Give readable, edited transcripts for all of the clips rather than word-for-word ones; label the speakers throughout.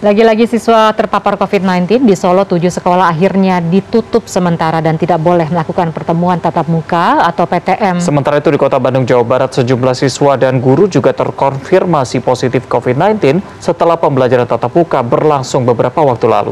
Speaker 1: Lagi-lagi siswa terpapar COVID-19 di Solo, 7 sekolah akhirnya ditutup sementara dan tidak boleh melakukan pertemuan tatap muka atau PTM.
Speaker 2: Sementara itu di Kota Bandung, Jawa Barat, sejumlah siswa dan guru juga terkonfirmasi positif COVID-19 setelah pembelajaran tatap muka berlangsung beberapa waktu lalu.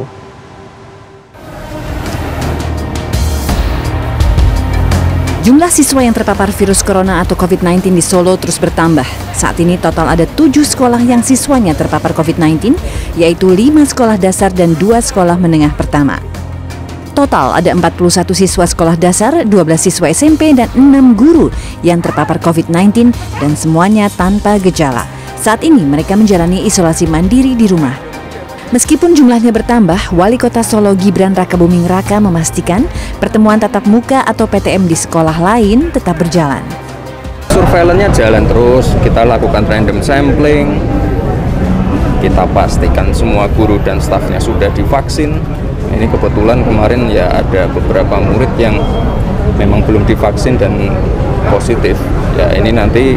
Speaker 3: Jumlah siswa yang terpapar virus corona atau COVID-19 di Solo terus bertambah. Saat ini total ada 7 sekolah yang siswanya terpapar COVID-19, yaitu 5 sekolah dasar dan 2 sekolah menengah pertama. Total ada 41 siswa sekolah dasar, 12 siswa SMP, dan 6 guru yang terpapar COVID-19 dan semuanya tanpa gejala. Saat ini mereka menjalani isolasi mandiri di rumah. Meskipun jumlahnya bertambah, Wali Kota Solo Gibran Rakabuming Raka memastikan pertemuan tatap muka atau PTM di sekolah lain tetap berjalan.
Speaker 4: Surveillance-nya jalan terus, kita lakukan random sampling, kita pastikan semua guru dan stafnya sudah divaksin. Ini kebetulan kemarin ya ada beberapa murid yang memang belum divaksin dan positif. Ya ini nanti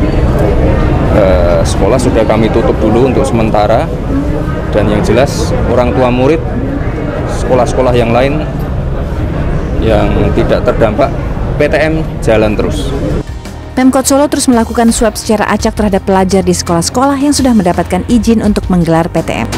Speaker 4: sekolah sudah kami tutup dulu untuk sementara. Dan yang jelas orang tua murid sekolah-sekolah yang lain yang tidak terdampak PTM jalan terus.
Speaker 3: Pemkot Solo terus melakukan swab secara acak terhadap pelajar di sekolah-sekolah yang sudah mendapatkan izin untuk menggelar PTM.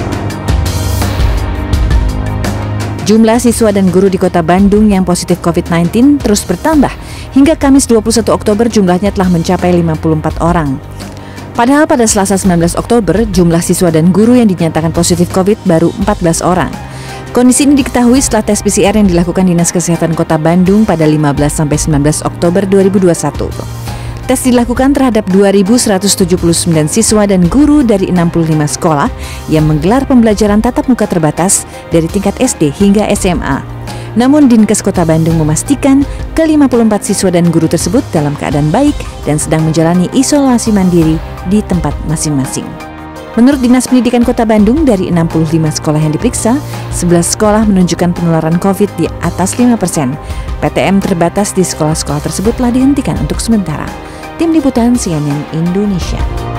Speaker 3: Jumlah siswa dan guru di Kota Bandung yang positif COVID-19 terus bertambah. Hingga Kamis 21 Oktober jumlahnya telah mencapai 54 orang. Padahal pada Selasa 19 Oktober, jumlah siswa dan guru yang dinyatakan positif COVID baru 14 orang. Kondisi ini diketahui setelah tes PCR yang dilakukan Dinas Kesehatan Kota Bandung pada 15-19 Oktober 2021. Tes dilakukan terhadap 2.179 siswa dan guru dari 65 sekolah yang menggelar pembelajaran tatap muka terbatas dari tingkat SD hingga SMA. Namun Dinkes Kota Bandung memastikan ke-54 siswa dan guru tersebut dalam keadaan baik dan sedang menjalani isolasi mandiri di tempat masing-masing. Menurut Dinas Pendidikan Kota Bandung, dari 65 sekolah yang diperiksa, 11 sekolah menunjukkan penularan COVID di atas 5%. PTM terbatas di sekolah-sekolah tersebut telah dihentikan untuk sementara. Tim Liputan CNN Indonesia.